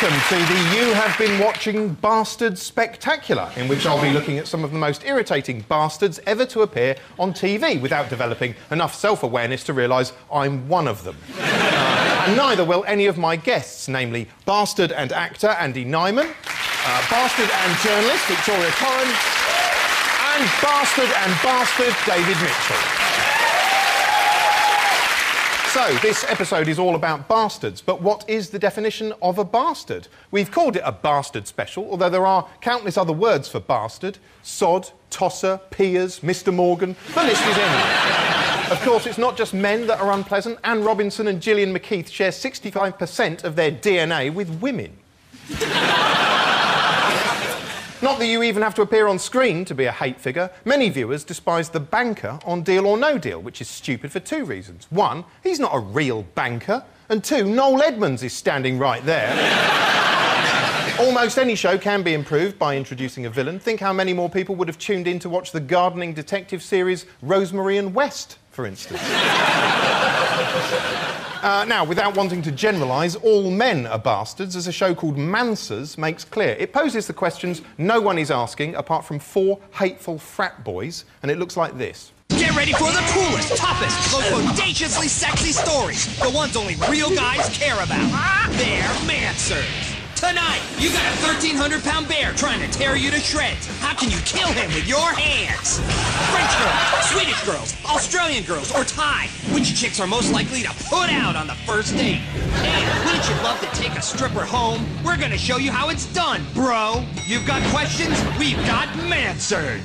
welcome to the You Have Been Watching Bastards Spectacular, in which I'll be looking at some of the most irritating bastards ever to appear on TV without developing enough self-awareness to realise I'm one of them. And neither will any of my guests, namely bastard and actor Andy Nyman, bastard and journalist Victoria Coren, and bastard David Mitchell. So, this episode is all about bastards, but what is the definition of a bastard? We've called it a bastard special, although there are countless other words for bastard. Sod, tosser, peers, Mr Morgan, the list is endless. Of course, it's not just men that are unpleasant. Anne Robinson and Gillian McKeith share 65% of their DNA with women. Not that you even have to appear on screen to be a hate figure. Many viewers despise the banker on Deal or No Deal, which is stupid for two reasons. One, he's not a real banker. And two, Noel Edmonds is standing right there. Almost any show can be improved by introducing a villain. Think how many more people would have tuned in to watch the gardening detective series Rosemary and West, for instance. Now, without wanting to generalise, all men are bastards, as a show called Mansers makes clear. It poses the questions no one is asking, apart from 4 hateful frat boys, and it looks like this. Get ready for the coolest, toughest, most bodaciously sexy stories. The ones only real guys care about. They're Mansers. Tonight, you got a 1,300-pound bear trying to tear you to shreds. How can you kill him with your hands? French girls, Swedish girls, Australian girls, or Thai? Which chicks are most likely to put out on the first date? And wouldn't you love to take a stripper home? We're gonna show you how it's done, bro. You've got questions? We've got Mansers.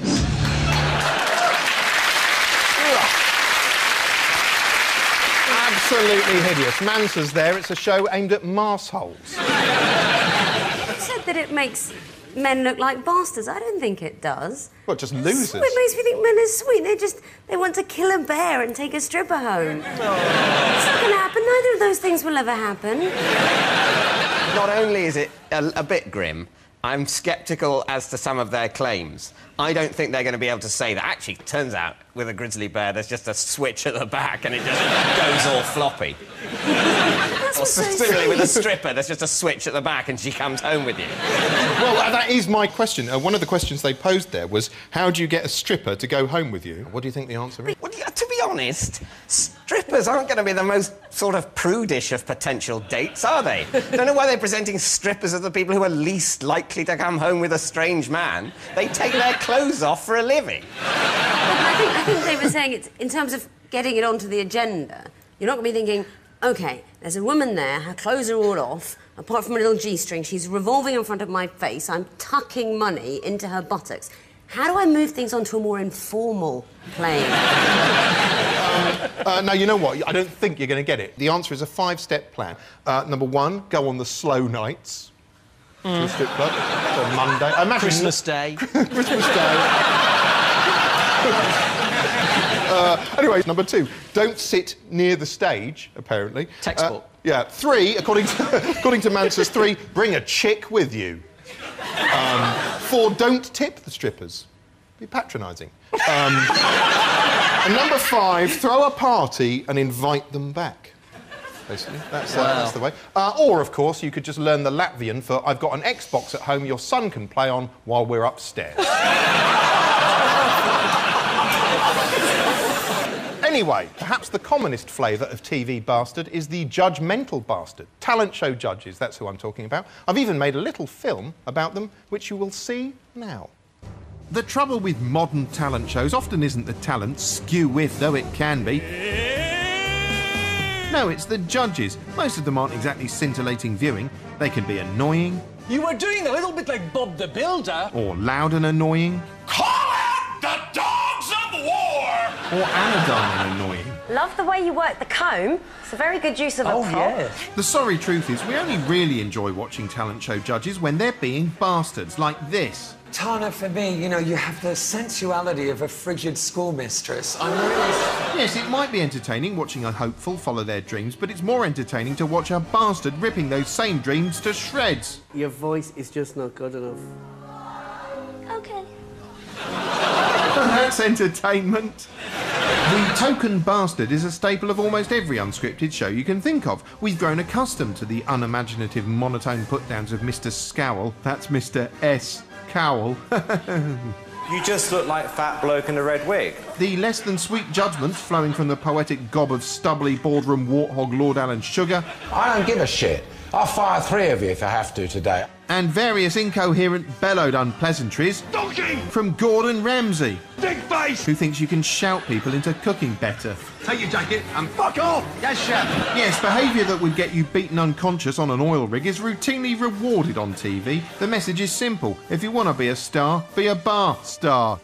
Absolutely hideous. Mansers there, it's a show aimed at marseholes. You said that it makes men look like bastards. I don't think it does. What, just losers? It makes me think men are sweet. They want to kill a bear and take a stripper home. Oh. It's not going to happen. Neither of those things will ever happen. Not only is it a bit grim, I'm sceptical as to some of their claims. I don't think they're going to be able to say that. Actually, it turns out, with a grizzly bear, there's just a switch at the back and it just goes all floppy. Or similarly, with a stripper, there's just a switch at the back and she comes home with you. Well, that is my question. One of the questions they posed there was, how do you get a stripper to go home with you? What do you think the answer is? Well, to be honest, strippers aren't going to be the most sort of prudish of potential dates, are they? Don't know why they're presenting strippers as the people who are least likely to come home with a strange man. They take their clothes off for a living. I think they were saying it's in terms of getting it onto the agenda. You're not going to be thinking, OK, there's a woman there, her clothes are all off, apart from a little G-string, she's revolving in front of my face, I'm tucking money into her buttocks. How do I move things onto a more informal plane? No, you know what? I don't think you're going to get it. The answer is a 5-step plan. Number 1, go on the slow nights. To the strip club. On Monday. Christmas Day. Christmas Day. Anyway, number 2, don't sit near the stage, apparently. Textbook. Yeah. 3, according to Mansers, 3, bring a chick with you. 4, don't tip the strippers. Be patronising. And number 5, throw a party and invite them back. Basically, that's the way. Or, of course, you could just learn the Latvian for I've got an Xbox at home your son can play on while we're upstairs. Anyway, perhaps the commonest flavour of TV bastard is the judgmental bastard. Talent show judges, that's who I'm talking about. I've even made a little film about them, which you will see now. The trouble with modern talent shows often isn't the talent, skew-whiff though it can be. No, it's the judges. Most of them aren't exactly scintillating viewing. They can be annoying. You were doing a little bit like Bob the Builder. Or loud and annoying. Call out the dogs of war! Or anodyne and annoying. Love the way you work the comb. It's a very good use of a prop. Yes. The sorry truth is we only really enjoy watching talent show judges when they're being bastards, like this. Tana, for me, you know, you have the sensuality of a frigid schoolmistress. I'm really... Yes, it might be entertaining watching a hopeful follow their dreams, but it's more entertaining to watch a bastard ripping those same dreams to shreds. Your voice is just not good enough. Okay. That's entertainment. The token bastard is a staple of almost every unscripted show you can think of. We've grown accustomed to the unimaginative monotone put-downs of Mr. Scowl. That's Mr. S. Cowell. You just look like a fat bloke in a red wig. The less-than-sweet judgments flowing from the poetic gob of stubbly boardroom warthog Lord Alan Sugar. I don't give a shit. I'll fire 3 of you if I have to today. And various incoherent, bellowed unpleasantries Donkey! from Gordon Ramsay, Big face! who thinks you can shout people into cooking better. Take your jacket and fuck off! Yes, chef. Yes, behaviour that would get you beaten unconscious on an oil rig is routinely rewarded on TV. The message is simple. If you want to be a star, be a bar star.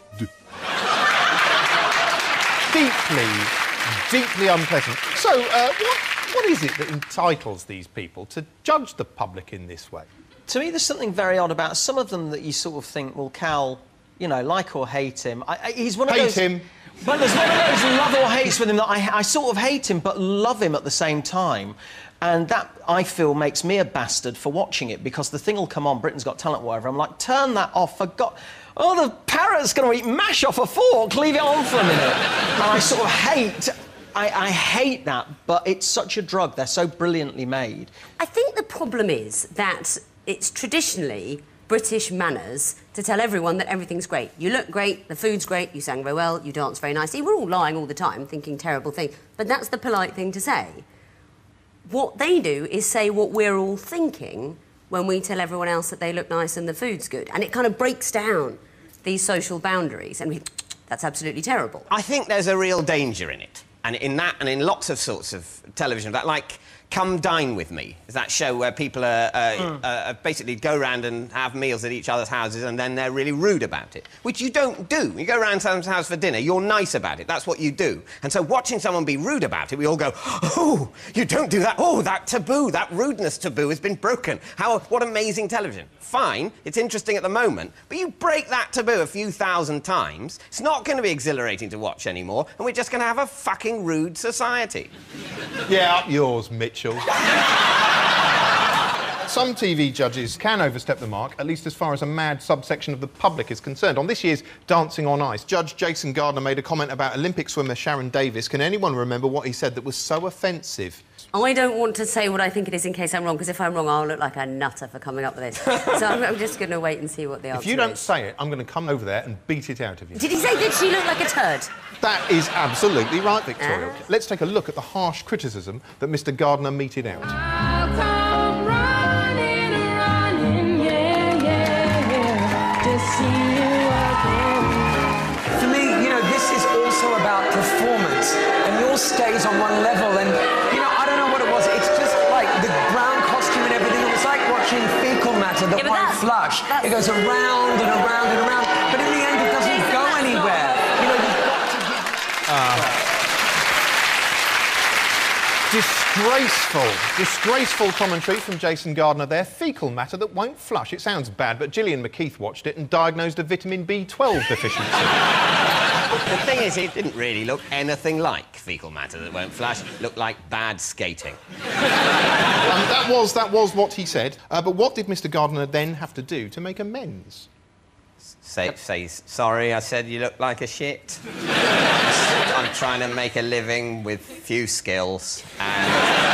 Deeply unpleasant. So, what is it that entitles these people to judge the public in this way? To me, there's something very odd about some of them that you sort of think, well, Cal, you know, like or hate him. He's one of those... Hate him. Well, there's one of those love or hates with him that I sort of hate him but love him at the same time. And that, I feel, makes me a bastard for watching it, because the thing will come on, Britain's Got Talent, whatever. I'm like, turn that off, for God... Oh, the parrot's going to eat mash off a fork. Leave it on for a minute. And I sort of hate... I hate that, but it's such a drug. They're so brilliantly made. I think the problem is that it's traditionally British manners to tell everyone that everything's great. You look great, the food's great, you sang very well, you dance very nicely. We're all lying all the time, thinking terrible things, but that's the polite thing to say. What they do is say what we're all thinking when we tell everyone else that they look nice and the food's good. And it kind of breaks down these social boundaries, and that's absolutely terrible. I think there's a real danger in it. And in that, and in lots of sorts of television, that, like Come Dine With Me, is that show where people basically go round and have meals at each other's houses and then they're really rude about it, which you don't do. You go round someone's house for dinner, you're nice about it, that's what you do. And so watching someone be rude about it, we all go, oh, you don't do that, oh, that taboo, that rudeness taboo has been broken. What amazing television. Fine, it's interesting at the moment, but you break that taboo a few thousand times, it's not going to be exhilarating to watch anymore, and we're just going to have a fucking rude society. Yeah, up yours, Mitchell. Some TV judges can overstep the mark, at least as far as a mad subsection of the public is concerned. On this year's Dancing on Ice, Judge Jason Gardner made a comment about Olympic swimmer Sharon Davis. Can anyone remember what he said that was so offensive? I don't want to say what I think it is in case I'm wrong, because if I'm wrong, I'll look like a nutter for coming up with this. So I'm just going to wait and see what the answer is. If you don't say it, I'm going to come over there and beat it out of you. Did he say, did she look like a turd? That is absolutely right, Victoria. Let's take a look at the harsh criticism that Mr. Gardner meted out. I'll come running, yeah, to see you again. For me, you know, this is also about performance, and yours stays on one level, and, you know, I don't know what it was. It's just like the brown costume and everything. It was like watching fecal matter that won't flush. It goes around and around and around, but in the end, it doesn't go anywhere. You know, you've got to give... Disgraceful commentary from Jason Gardner there. Fecal matter that won't flush. It sounds bad, but Gillian McKeith watched it and diagnosed a vitamin B12 deficiency. The thing is, it didn't really look anything like fecal matter that won't flush. It looked like bad skating. That was what he said. But what did Mr. Gardner then have to do to make amends? Say sorry, I said you look like a shit. I'm trying to make a living with few skills, and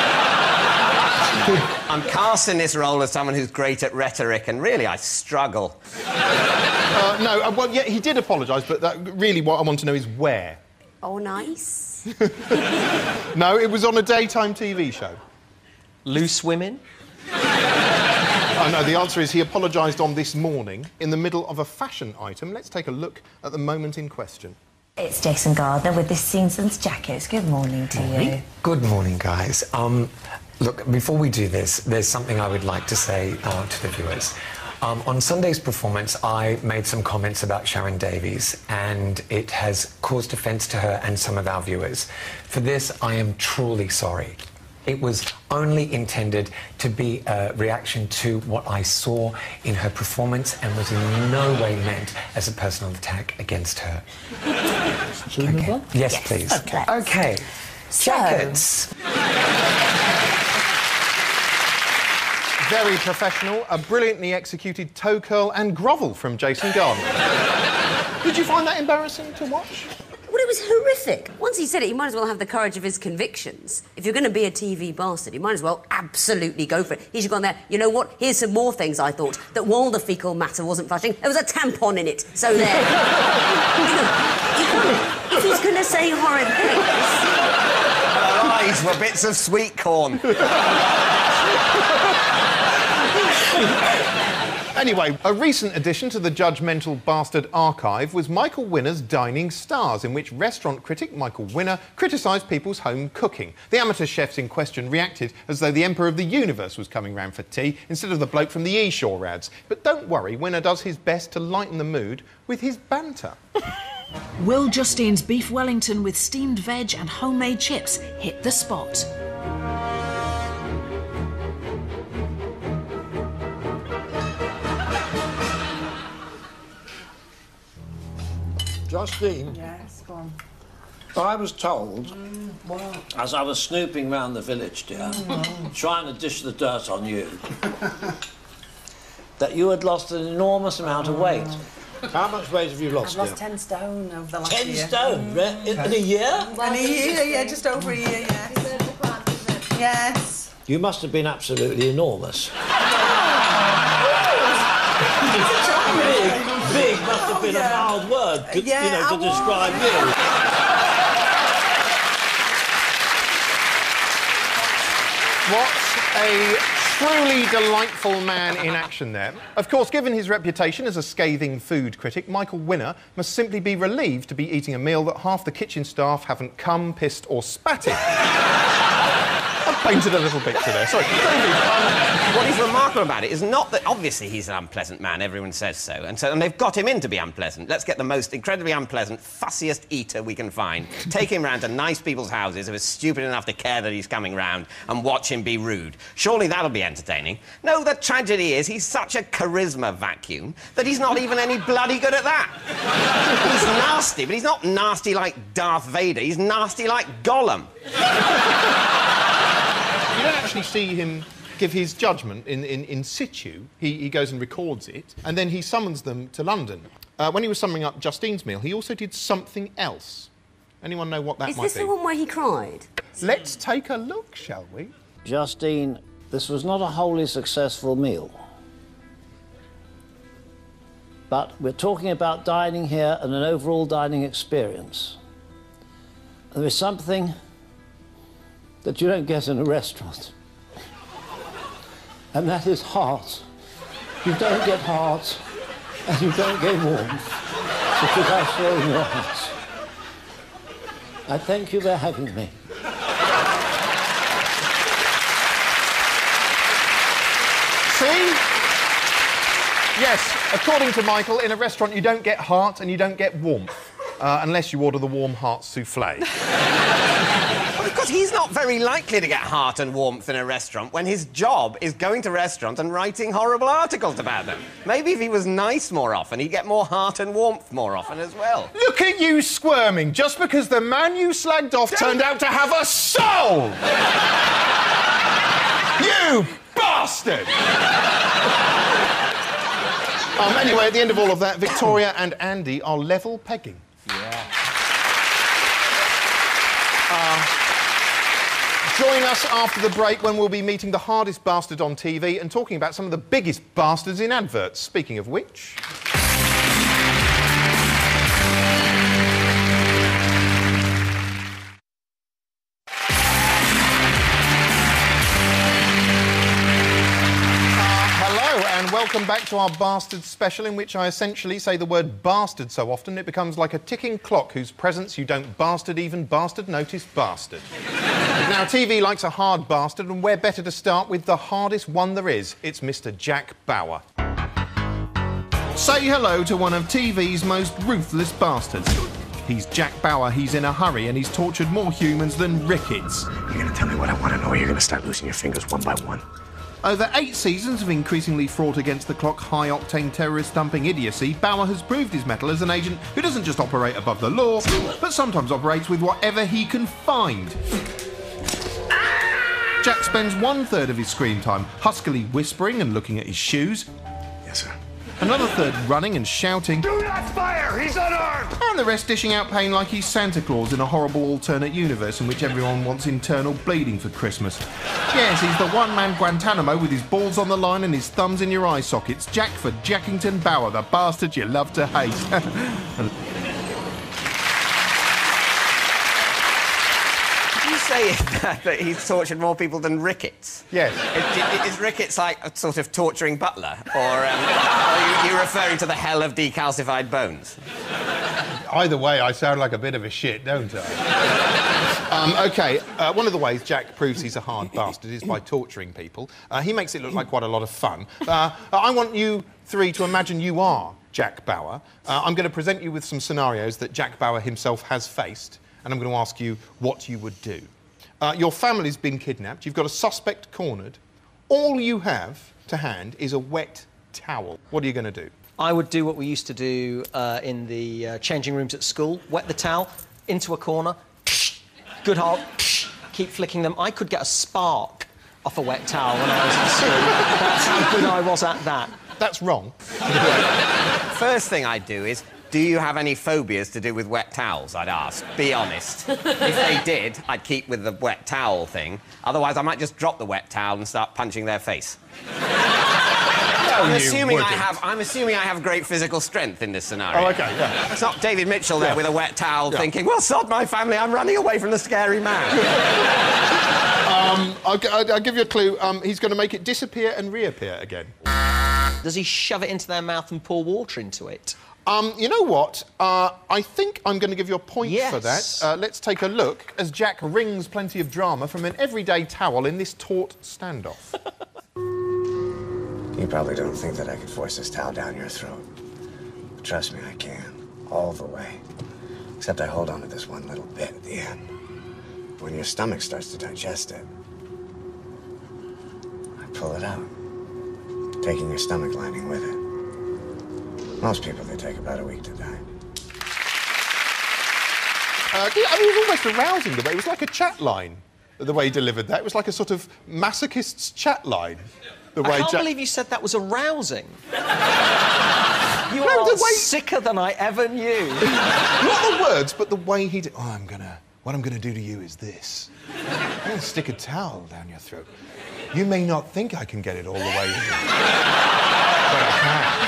I'm casting this role as someone who's great at rhetoric, and really I struggle. Well, yeah, he did apologise, but really what I want to know is where. Oh, nice. No, it was on a daytime TV show. Loose women? Oh, no, the answer is he apologised on This Morning in the middle of a fashion item. Let's take a look at the moment in question. It's Jason Gardner with this season's jackets. Good morning to you. Good morning, guys. Look, before we do this, there's something I would like to say to the viewers. On Sunday's performance, I made some comments about Sharon Davies, and it has caused offence to her and some of our viewers. For this, I am truly sorry. It was only intended to be a reaction to what I saw in her performance and was in no way meant as a personal attack against her. Should we move on? Yes, please. Okay. Jackets. Very professional, a brilliantly executed toe curl and grovel from Jason Gardner. Did you find that embarrassing to watch? Well, it was horrific. Once he said it, you might as well have the courage of his convictions. If you're going to be a TV bastard, you might as well absolutely go for it. He should have gone there, you know what, here's some more things I thought. That while the faecal matter wasn't flushing, there was a tampon in it. So there. You know, if he's going to say horrid things... Her eyes were bits of sweet corn. Anyway, a recent addition to the judgmental bastard archive was Michael Winner's Dining Stars, in which restaurant critic Michael Winner criticised people's home cooking. The amateur chefs in question reacted as though the Emperor of the Universe was coming round for tea instead of the bloke from the E-Shore ads. But don't worry, Winner does his best to lighten the mood with his banter. Will Justine's beef Wellington with steamed veg and homemade chips hit the spot? Justine? Yes, go on. I was told, What? as I was snooping round the village, dear, trying to dish the dirt on you, that you had lost an enormous amount of weight. How much weight have you lost, I've lost dear? 10 stone over the last 10 year. stone? In a year? In a year, yeah, just over a year, yes. Yes. You must have been absolutely enormous. Big must have been a mild word, to describe you. What a truly delightful man in action there. Of course, given his reputation as a scathing food critic, Michael Winner must simply be relieved to be eating a meal that half the kitchen staff haven't come, pissed or spat in. I've painted a little picture there, sorry. What is remarkable about it is not that obviously he's an unpleasant man, everyone says so, and they've got him in to be unpleasant. Let's get the most incredibly unpleasant, fussiest eater we can find, take him round to nice people's houses who are stupid enough to care that he's coming round, and watch him be rude. Surely that'll be entertaining. No, the tragedy is he's such a charisma vacuum that he's not even any bloody good at that. He's nasty, but he's not nasty like Darth Vader, he's nasty like Gollum. You don't actually see him give his judgment in situ. He goes and records it, and then he summons them to London. When he was summing up Justine's meal, he also did something else. Anyone know what that might be? Is this the one where he cried? Let's take a look, shall we? Justine, this was not a wholly successful meal. But we're talking about dining here and an overall dining experience. There is something that you don't get in a restaurant. And that is heart. You don't get heart, and you don't get warmth, but without showing your heart. I thank you for having me. See? Yes, according to Michael, in a restaurant you don't get heart and you don't get warmth, unless you order the warm heart souffle. Well, of course, he's not very likely to get heart and warmth in a restaurant when his job is going to restaurants and writing horrible articles about them. Maybe if he was nice more often, he'd get more heart and warmth more often as well. Look at you squirming, just because the man you slagged off turned out to have a soul! You bastard! Anyway, at the end of all of that, Victoria and Andy are level pegging. Yeah. Join us after the break when we'll be meeting the hardest bastard on TV and talking about some of the biggest bastards in adverts. Speaking of which... Welcome back to our Bastard special, in which I essentially say the word bastard so often it becomes like a ticking clock whose presence you don't bastard even bastard notice bastard. Now, TV likes a hard bastard, and where better to start with the hardest one there is. It's Mr. Jack Bauer. Say hello to one of TV's most ruthless bastards. He's Jack Bauer, he's in a hurry, and he's tortured more humans than Ricketts. You're gonna tell me what I want to know, or you're gonna start losing your fingers one by one. Over 8 seasons of increasingly fraught against-the-clock, high-octane terrorist-dumping idiocy, Bauer has proved his mettle as an agent who doesn't just operate above the law, but sometimes operates with whatever he can find. Jack spends 1/3 of his screen time huskily whispering and looking at his shoes. Yes, sir. Another third running and shouting, Do not fire! He's unarmed! and the rest dishing out pain like he's Santa Claus in a horrible alternate universe in which everyone wants internal bleeding for Christmas. Yes, he's the one-man Guantanamo with his balls on the line and his thumbs in your eye sockets. Jack for Jackington Bauer, the bastard you love to hate. Say that he's tortured more people than Ricketts? Yes. Is Ricketts like a sort of torturing butler? Or are you referring to the hell of decalcified bones? Either way, I sound like a bit of a shit, don't I? OK, one of the ways Jack proves he's a hard bastard is by torturing people. He makes it look like quite a lot of fun. I want you three to imagine you are Jack Bauer. I'm going to present you with some scenarios that Jack Bauer himself has faced, and I'm going to ask you what you would do. Your family's been kidnapped, you've got a suspect cornered. All you have to hand is a wet towel. What are you going to do? I would do what we used to do in the changing rooms at school. Wet the towel, into a corner, good hard, keep flicking them. I could get a spark off a wet towel when I was at school. That's how good I was at that. That's wrong. First thing I'd do is, do you have any phobias to do with wet towels, I'd ask. Be honest. If they did, I'd keep with the wet towel thing. Otherwise, I might just drop the wet towel and start punching their face. I'm assuming I have great physical strength in this scenario. Oh, OK, yeah. It's not David Mitchell there with a wet towel thinking, well, sod my family, I'm running away from the scary man. I'll give you a clue. He's going to make it disappear and reappear again. Does he shove it into their mouth and pour water into it? You know what? I think I'm going to give you a point for that. Let's take a look as Jack wrings plenty of drama from an everyday towel in this taut standoff. You probably don't think that I could force this towel down your throat. But trust me, I can. All the way. Except I hold on to this one little bit at the end. When your stomach starts to digest it, I pull it out, taking your stomach lining with it. Most people, they take about a week to die. I mean, it was almost arousing the way. It was like a chat line, the way he delivered that. It was like a sort of masochist's chat line. The way I can't believe you said that was arousing. You are sicker than I ever knew. Not the words, but the way he did. Oh, what I'm gonna do to you is this. I'm gonna stick a towel down your throat. You may not think I can get it all the way in, but I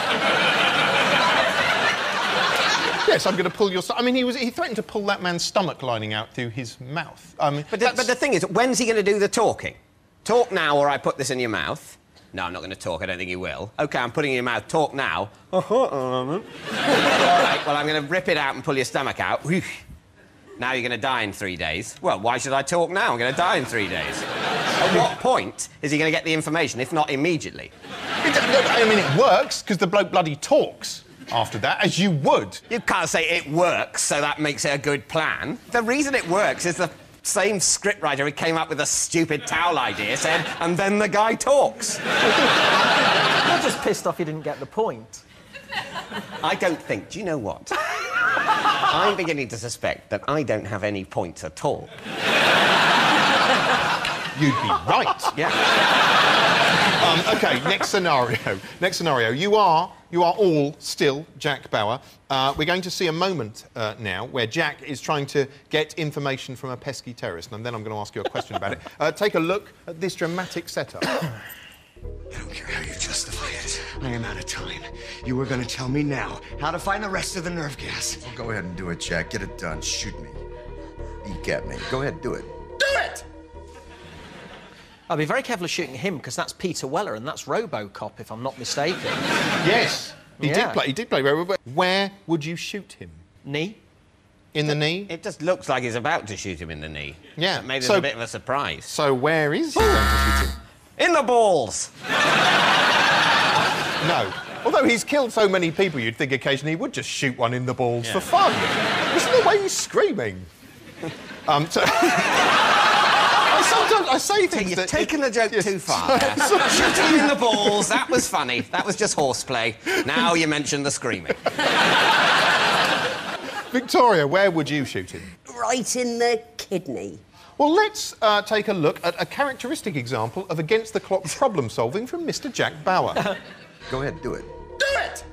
can. Yes, I'm going to pull your... I mean, he threatened to pull that man's stomach lining out through his mouth. But the thing is, when's he going to do the talking? Talk now or I put this in your mouth. No, I'm not going to talk. I don't think he will. OK, I'm putting it in your mouth. Talk now. All right, well, I'm going to rip it out and pull your stomach out. Now you're going to die in 3 days. Well, why should I talk now? I'm going to die in 3 days. At what point is he going to get the information, if not immediately? I mean, it works, because the bloke bloody talks after that, as you would. You can't say it works, so that makes it a good plan. The reason it works is the same scriptwriter who came up with a stupid towel idea said, and then the guy talks. You're just pissed off you didn't get the point. I don't think... Do you know what? I'm beginning to suspect that I don't have any points at all. You'd be right. Yeah. OK, next scenario. Next scenario. You are all still Jack Bauer. We're going to see a moment now where Jack is trying to get information from a pesky terrorist, and then I'm going to ask you a question about it. Take a look at this dramatic setup. I don't care how you justify it. I am out of time. You were going to tell me now how to find the rest of the nerve gas. Well, go ahead and do it, Jack. Get it done. Shoot me. Eke at me. Go ahead, do it. Do it! I'll be very careful of shooting him, because that's Peter Weller, and that's RoboCop, if I'm not mistaken. Yes, he did play RoboCop. Where would you shoot him? Knee. In the knee? It just looks like he's about to shoot him in the knee. Yeah. It made it a bit of a surprise. So where is he going to shoot him? In the balls! No. Although he's killed so many people, you'd think occasionally he would just shoot one in the balls for fun. Listen to the way he's screaming. Sometimes I say things You've taken the joke too far. Shooting in the balls, that was funny. That was just horseplay. Now you mention the screaming. Victoria, where would you shoot him? Right in the kidney. Well, let's take a look at a characteristic example of against-the-clock problem-solving from Mr. Jack Bauer. Go ahead, do it. Do it!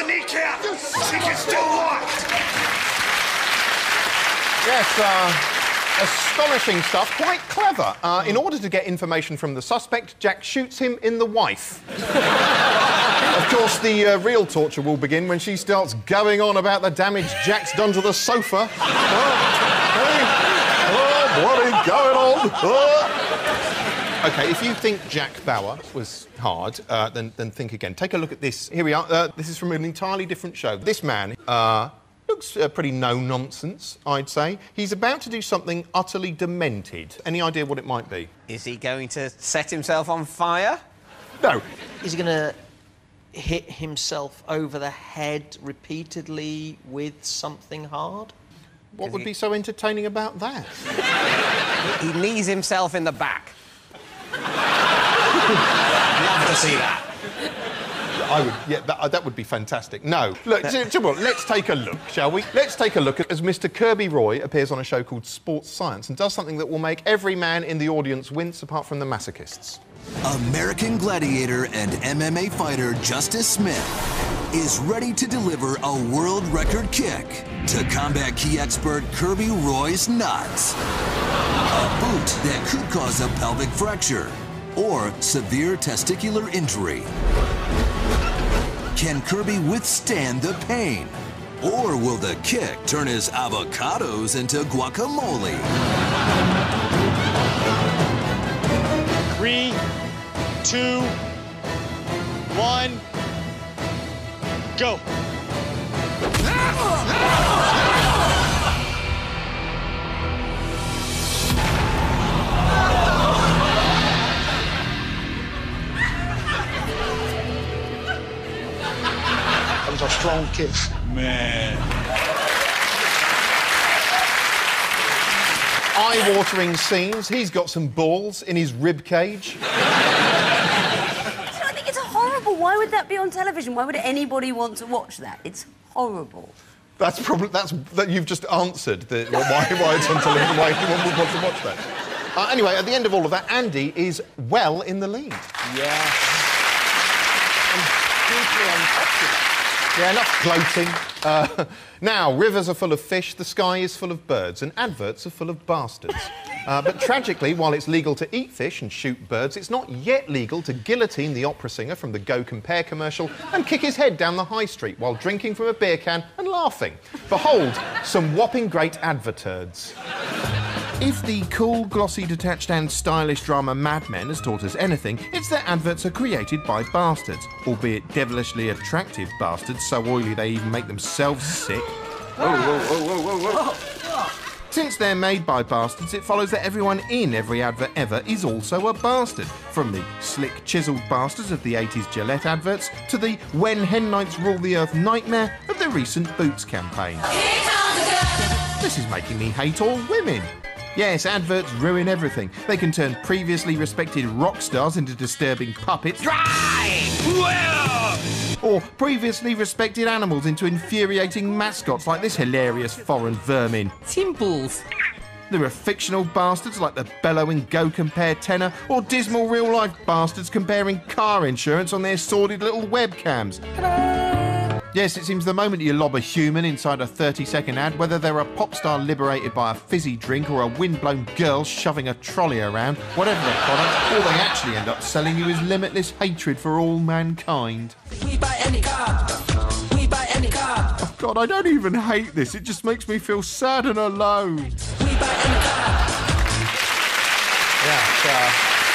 kneecap! She can still walk! Yes, astonishing stuff. Quite clever. In order to get information from the suspect, Jack shoots him in the wife. Of course, the real torture will begin when she starts going on about the damage Jack's done to the sofa. What is going on? OK, if you think Jack Bauer was hard, then think again. Take a look at this. Here we are. This is from an entirely different show. This man looks pretty no-nonsense, I'd say. He's about to do something utterly demented. Any idea what it might be? Is he going to set himself on fire? No. Is he going to hit himself over the head repeatedly with something hard? What would be so entertaining about that? He knees himself in the back. Love to see that. I would, yeah, that would be fantastic. No. Look, let's take a look, shall we? Let's take a look as Mr. Kirby Roy appears on a show called Sports Science and does something that will make every man in the audience wince, apart from the masochists. American gladiator and MMA fighter Justice Smith is ready to deliver a world record kick to combat key expert Kirby Roy's nuts. A boot that could cause a pelvic fracture or severe testicular injury. Can Kirby withstand the pain? Or will the kick turn his avocados into guacamole? 3, 2, 1, go. That was a strong kick. Man. Eye-watering scenes. He's got some balls in his rib cage. I think it's horrible. Why would that be on television? Why would anybody want to watch that? It's horrible. That's you've just answered why it's on television, why anyone would want to watch that. Anyway, at the end of all of that, Andy is well in the lead. Yes. And deeply unpopular. Yeah, enough gloating. Now, rivers are full of fish, the sky is full of birds, and adverts are full of bastards. But tragically, while it's legal to eat fish and shoot birds, it's not yet legal to guillotine the opera singer from the Go Compare commercial and kick his head down the high street while drinking from a beer can and laughing. Behold, some whopping great adverturds. If the cool, glossy, detached and stylish drama Mad Men has taught us anything, it's that adverts are created by bastards, albeit devilishly attractive bastards, so oily they even make themselves sick. Whoa, whoa, whoa, whoa, whoa, whoa. Since they're made by bastards, it follows that everyone in every advert ever is also a bastard. From the slick, chiselled bastards of the 80s Gillette adverts to the When Hen Knights Rule the Earth nightmare of the recent Boots campaign. This is making me hate all women. Yes, adverts ruin everything. They can turn previously respected rock stars into disturbing puppets. Or previously respected animals into infuriating mascots like this hilarious foreign vermin. Simples. There are fictional bastards like the bellowing Go Compare tenor, or dismal real-life bastards comparing car insurance on their sordid little webcams. Yes, it seems the moment you lob a human inside a 30-second ad, whether they're a pop star liberated by a fizzy drink or a windblown girl shoving a trolley around, whatever the product, all they actually end up selling you is limitless hatred for all mankind. We buy any car. We buy any car. Oh, God, I don't even hate this. It just makes me feel sad and alone. We buy any car. Yeah,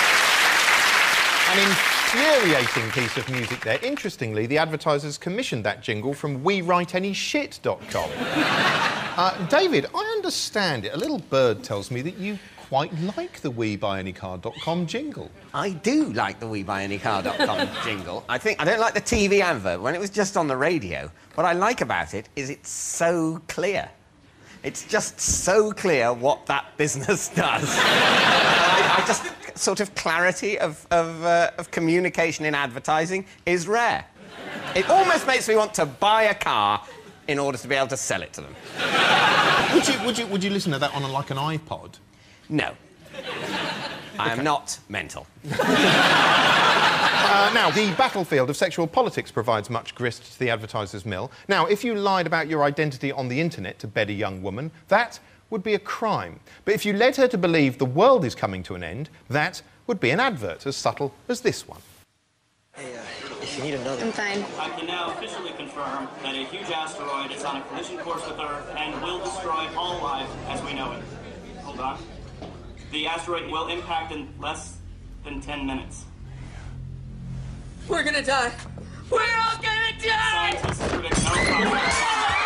an infuriating piece of music there. Interestingly, the advertisers commissioned that jingle from WeWriteAnyShit.com. David, I understand it. A little bird tells me that you quite like the WeBuyAnyCar.com jingle. I do like the WeBuyAnyCar.com jingle. I don't like the TV advert when it was just on the radio. What I like about it is it's so clear. It's just so clear what that business does. I just sort of clarity of communication in advertising is rare. It almost makes me want to buy a car in order to be able to sell it to them. Would you listen to that on like an iPod? No. I am not mental. Now, the battlefield of sexual politics provides much grist to the advertiser's mill. Now, if you lied about your identity on the internet to bed a young woman, that would be a crime. But if you led her to believe the world is coming to an end, that would be an advert as subtle as this one. Hey, if you need another... I'm fine. I can now officially confirm that a huge asteroid is on a collision course with Earth and will destroy all life as we know it. Hold on. The asteroid will impact in less than 10 minutes. We're gonna die. We're all gonna die! Scientists predict no progress.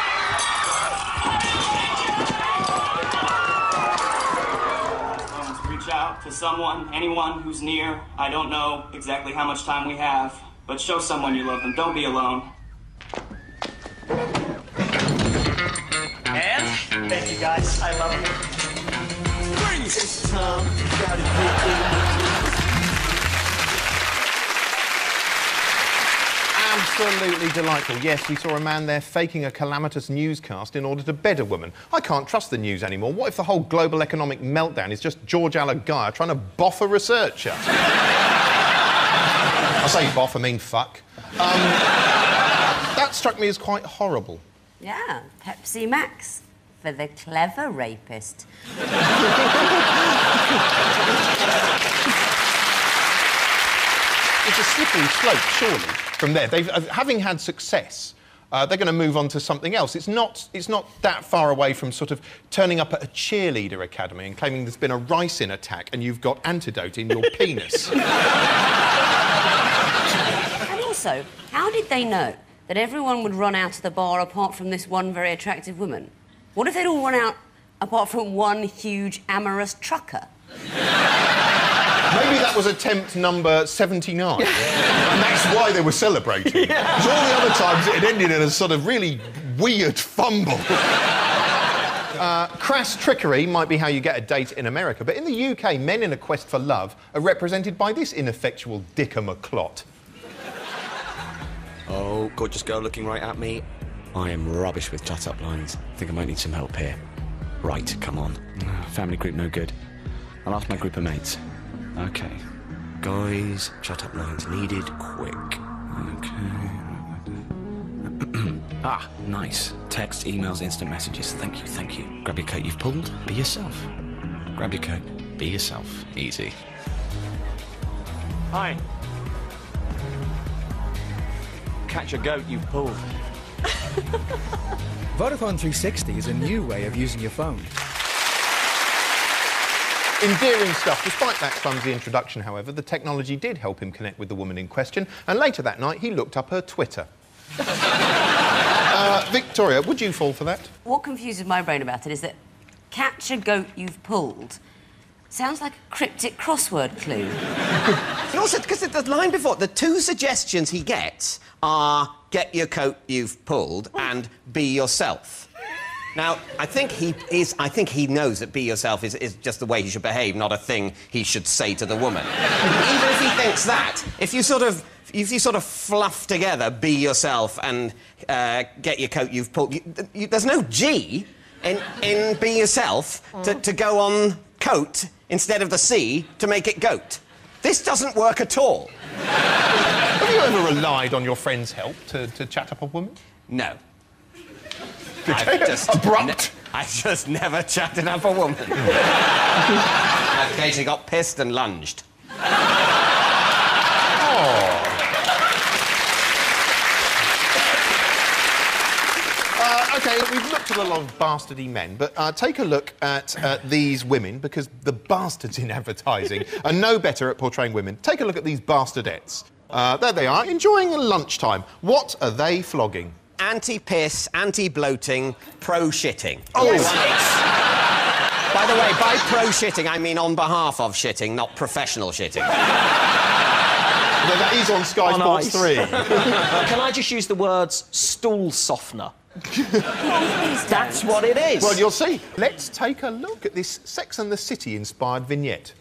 Reach out to someone, anyone who's near. I don't know exactly how much time we have, but show someone you love them. Don't be alone. And thank you guys. I love you. Freeze! It's Tom. Absolutely delightful. Yes, we saw a man there faking a calamitous newscast in order to bed a woman. I can't trust the news anymore. What if the whole global economic meltdown is just George Alagaya trying to boff a researcher? I say boff, I mean fuck. That struck me as quite horrible. Yeah, Pepsi Max for the clever rapist. It's a slippery slope, surely, from there. Having had success, they're going to move on to something else. It's not that far away from sort of turning up at a cheerleader academy and claiming there's been a ricin attack and you've got antidote in your penis. And also, how did they know that everyone would run out of the bar apart from this one very attractive woman? What if they'd all run out apart from one huge amorous trucker? Maybe that was attempt number 79. And that's why they were celebrating. Because all the other times it had ended in a sort of really weird fumble. Crass trickery might be how you get a date in America, but in the UK, men in a quest for love are represented by this ineffectual dicker McClot. Oh, gorgeous girl looking right at me. I am rubbish with shut-up lines. I think I might need some help here. Right, come on. Family group no good. I'll ask my group of mates. Okay. Guys, shut-up lines needed, quick. Okay. Ah, nice. Text, emails, instant messages. Thank you, thank you. Grab your coat you've pulled. Be yourself. Grab your coat. Be yourself. Easy. Hi. Catch a goat you've pulled. Vodafone 360 is a new way of using your phone. Endearing stuff. Despite that clumsy introduction, however, the technology did help him connect with the woman in question, and later that night he looked up her Twitter. Victoria, would you fall for that? What confuses my brain about it is that catch a goat you've pulled sounds like a cryptic crossword clue. And also, because the line before, the two suggestions he gets are get your coat you've pulled and be yourself. Now, I think he knows that be yourself is just the way he should behave, not a thing he should say to the woman. Even if he thinks that, if you sort of fluff together be yourself and get your coat you've pulled, there's no G in be yourself to go on coat instead of the C to make it goat. This doesn't work at all. Have you ever relied on your friend's help to chat up a woman? No. Abrupt. I just never chatted up a woman. I occasionally got pissed and lunged. OK, we've looked at a lot of bastardy men, but take a look at these women, because the bastards in advertising are no better at portraying women. Take a look at these bastardettes. There they are, enjoying lunchtime. What are they flogging? Anti-piss, anti-bloating, pro-shitting. Oh! Yes, by the way, by pro-shitting, I mean on behalf of shitting, not professional shitting. No, that is on Sky Sports 3. Can I just use the words stool softener? That's what it is. Well, you'll see. Let's take a look at this Sex and the City-inspired vignette.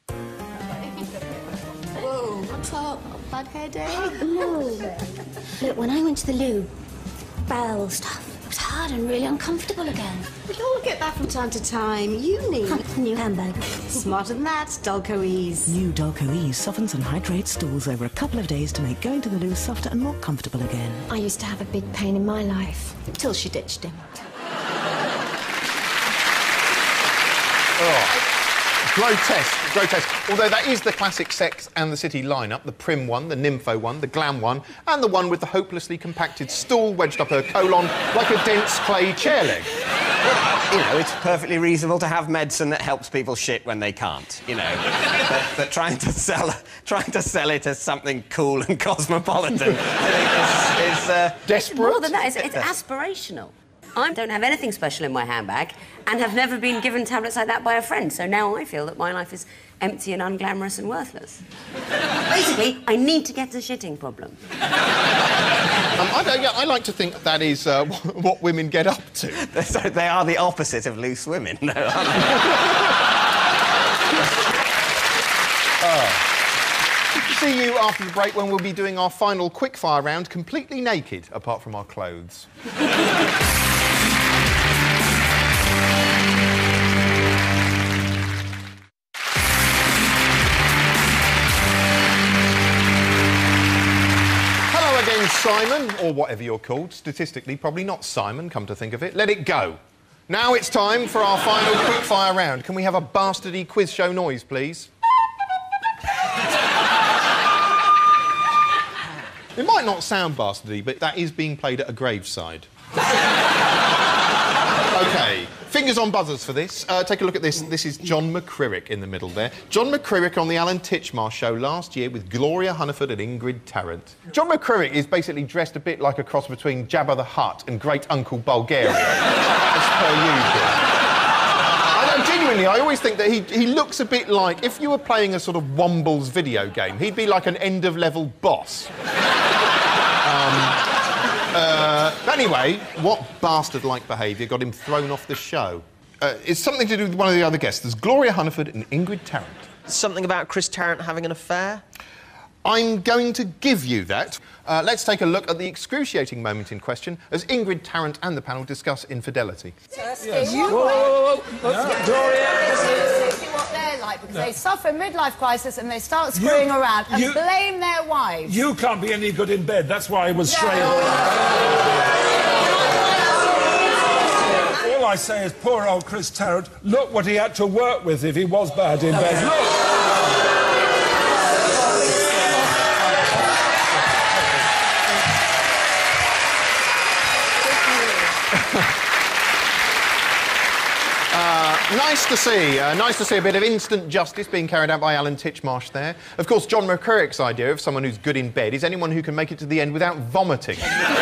Whoa, what's up? Bad hair day? No. Look, when I went to the loo, bowel stuff, it was hard. hard and really uncomfortable again. We all get that from time to time. You need a new handbag. Smarter than that, Dulco Ease. New Dulco Ease softens and hydrates stools over a couple of days to make going to the loo softer and more comfortable again. I used to have a big pain in my life until she ditched him. Oh. Grotesque. Although that is the classic Sex and the City lineup, the prim one, the nympho one, the glam one, and the one with the hopelessly compacted stool wedged up her colon like a dense clay chair leg. You know, it's perfectly reasonable to have medicine that helps people shit when they can't, you know. but trying to sell it as something cool and cosmopolitan is desperate. More than that, it's aspirational. I don't have anything special in my handbag and have never been given tablets like that by a friend, so now I feel that my life is empty and unglamorous and worthless. Basically, I need to get the shitting problem. I like to think that is what women get up to. So they are the opposite of loose women, no, aren't they? See you after the break when we'll be doing our final quickfire round completely naked, apart from our clothes. Simon, or whatever you're called. Statistically, probably not Simon, come to think of it. Let it go. Now it's time for our final quickfire round. Can we have a bastardy quiz show noise, please? It might not sound bastardy, but that is being played at a graveside. OK, fingers on buzzers for this. Take a look at this. This is John McCririck in the middle there. John McCririck on the Alan Titchmarsh show last year with Gloria Hunniford and Ingrid Tarrant. John McCririck is basically dressed a bit like a cross between Jabba the Hutt and Great Uncle Bulgaria, as per usual. Genuinely, I always think that he looks a bit like, if you were playing a sort of Wombles video game, he'd be like an end-of-level boss. Anyway, what bastard-like behaviour got him thrown off the show? It's something to do with one of the other guests. There's Gloria Hunniford and Ingrid Tarrant. Something about Chris Tarrant having an affair? I'm going to give you that. Let's take a look at the excruciating moment in question as Ingrid Tarrant and the panel discuss infidelity. Yes. Whoa. Gloria, see what they're like, because they suffer a midlife crisis and they start screwing around and blame their wives. You can't be any good in bed. That's why I was straight. All I say is, poor old Chris Tarrant, look what he had to work with if he was bad in bed. Look! Nice to see a bit of instant justice being carried out by Alan Titchmarsh there. Of course, John McCririck's idea of someone who's good in bed is anyone who can make it to the end without vomiting.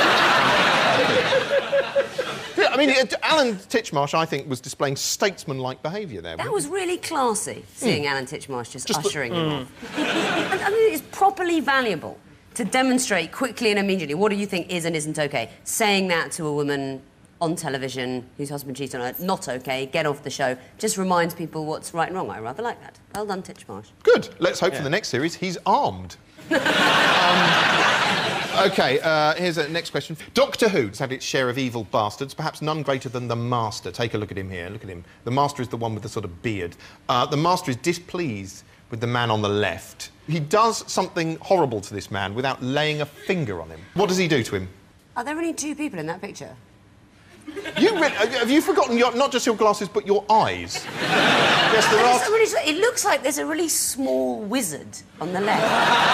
I mean, Alan Titchmarsh, I think, was displaying statesman-like behaviour there. That was really classy, seeing Alan Titchmarsh just ushering him off. I think it's properly valuable to demonstrate quickly and immediately what do you think is and isn't OK. Saying that to a woman on television whose husband cheated on her, not OK, get off the show, just reminds people what's right and wrong. I rather like that. Well done, Titchmarsh. Good. Let's hope for the next series he's armed. OK, here's the next question. Doctor Who's had its share of evil bastards, perhaps none greater than the Master. Take a look at him here. Look at him. The Master is the one with the sort of beard. The Master is displeased with the man on the left. He does something horrible to this man without laying a finger on him. What does he do to him? Are there only two people in that picture? Have you forgotten not just your glasses, but your eyes? Yes, there are... It looks like there's a really small wizard on the left.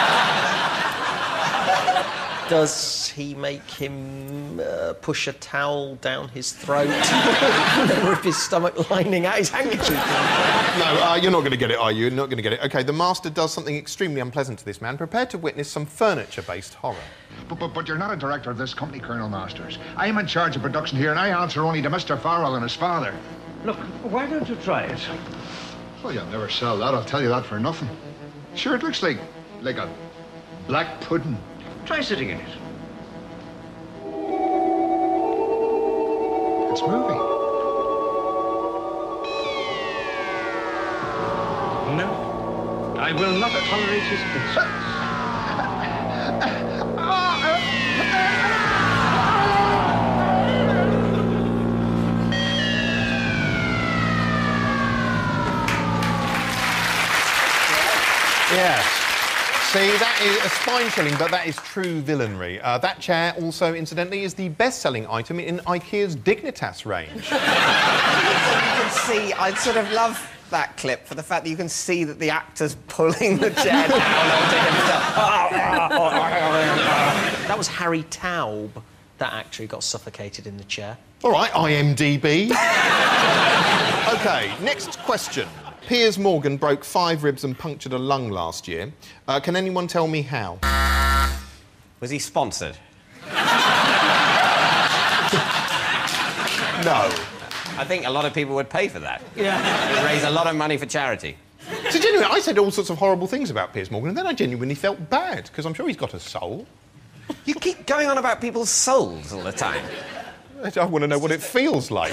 Does he make him push a towel down his throat? Rip his stomach lining out his handkerchief? No, you're not going to get it, are you? You're not going to get it. OK, the Master does something extremely unpleasant to this man, prepared to witness some furniture-based horror. But you're not a director of this company, Colonel Masters. I'm in charge of production here, and I answer only to Mr. Farrell and his father. Look, why don't you try it? Well, you'll never sell that, I'll tell you that for nothing. Sure, it looks like a black pudding. Try sitting in it. It's moving. No, I will not tolerate his insults. See, that is a spine chilling, but that is true villainry. That chair also, incidentally, is the best-selling item in IKEA's Dignitas range. You can see, I sort of love that clip for the fact that you can see that the actor's pulling the chair down onto himself. That was Harry Taub, that actor who got suffocated in the chair. All right, IMDb. OK, next question. Piers Morgan broke 5 ribs and punctured a lung last year. Can anyone tell me how? Was he sponsored? No. I think a lot of people would pay for that. Yeah. It would raise a lot of money for charity. So, genuinely, I said all sorts of horrible things about Piers Morgan, and then I genuinely felt bad, because I'm sure he's got a soul. You keep going on about people's souls all the time. I want to know what it feels like.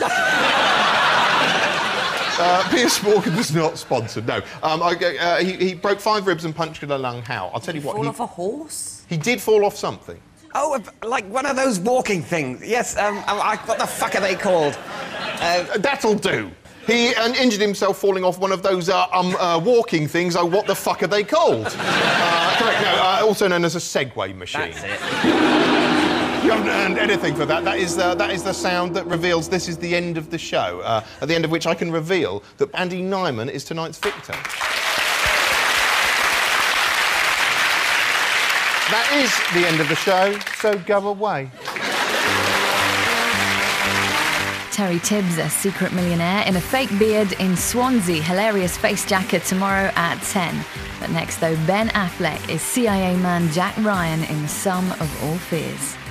Piers Morgan was not sponsored, no. He broke 5 ribs and punctured a lung. How? I'll tell you what. Fall off a horse? He did fall off something. Oh, like one of those walking things. Yes, what the fuck are they called? That'll do. He injured himself falling off one of those walking things. Oh, what the fuck are they called? Correct, no, also known as a Segway machine. That's it. You haven't earned anything for that. That is the sound that reveals this is the end of the show, at the end of which I can reveal that Andy Nyman is tonight's victim. That is the end of the show, so go away. Terry Tibbs, a secret millionaire in a fake beard in Swansea. Hilarious face jacket tomorrow at 10. But next, though, Ben Affleck is CIA man Jack Ryan in The Sum of All Fears.